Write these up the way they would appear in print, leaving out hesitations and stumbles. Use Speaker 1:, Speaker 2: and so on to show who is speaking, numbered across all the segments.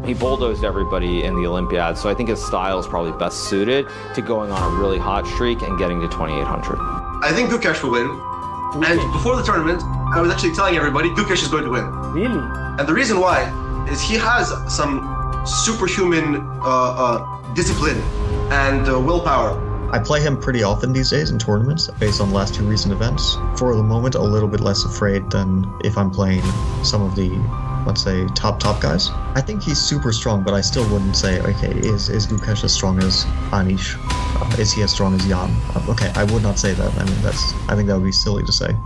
Speaker 1: He bulldozed everybody in the Olympiad, so I think his style is probably best suited to going on a really hot streak and getting to 2,800.
Speaker 2: I think Gukesh will win. And before the tournament, I was actually telling everybody Gukesh is going to win.
Speaker 3: Really?
Speaker 2: And the reason why is he has some superhuman discipline and willpower.
Speaker 4: I play him pretty often these days in tournaments based on the last 2 recent events. For the moment, a little bit less afraid than if I'm playing some of the, let's say, top guys. I think he's super strong, but I still wouldn't say, okay, is Gukesh as strong as Anish? Is he as strong as Jan? Okay, I would not say that. I mean, I think that would be silly to say.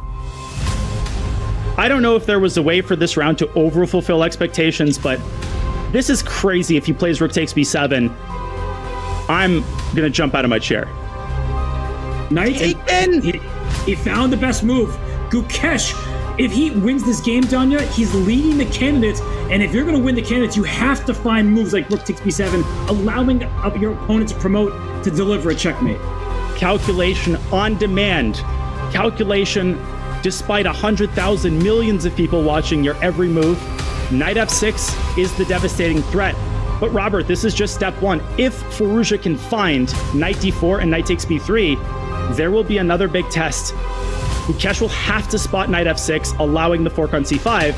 Speaker 5: I don't know if there was a way for this round to overfulfill expectations, but this is crazy. If he plays rook takes b7, I'm gonna jump out of my chair.
Speaker 3: Knight, he found the best move. Gukesh, if he wins this game, Danya, he's leading the candidates. And if you're going to win the candidates, you have to find moves like rook takes b7, allowing your opponent to promote to deliver a checkmate.
Speaker 5: Calculation on demand. Calculation despite 100,000 millions of people watching your every move. Knight f6 is the devastating threat. But Robert, this is just step one. If Firouzja can find knight d4 and knight takes b3, there will be another big test. Gukesh will have to spot knight f6, allowing the fork on c5.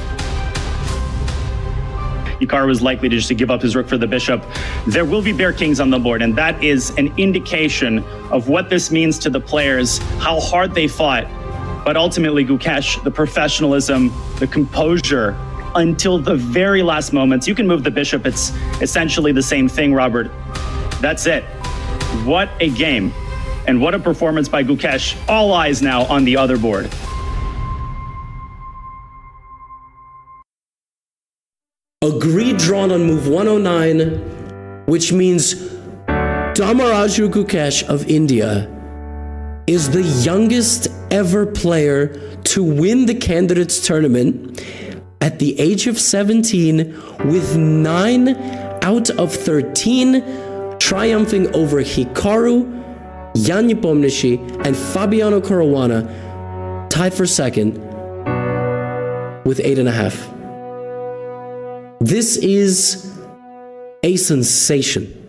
Speaker 5: Hikaru is likely to just give up his rook for the bishop. There will be bare kings on the board, and that is an indication of what this means to the players, how hard they fought. But ultimately, Gukesh, the professionalism, the composure, until the very last moments. You can move the bishop. It's essentially the same thing, Robert. That's it. What a game. And what a performance by Gukesh. All eyes now on the other board.
Speaker 6: A grid drawn on move 109, which means Dommaraju Gukesh of India is the youngest ever player to win the Candidates tournament at the age of 17, with 9 out of 13 triumphing over Hikaru, Jan Nepomniachtchi, and Fabiano Caruana, tied for second with 8.5. This is a sensation.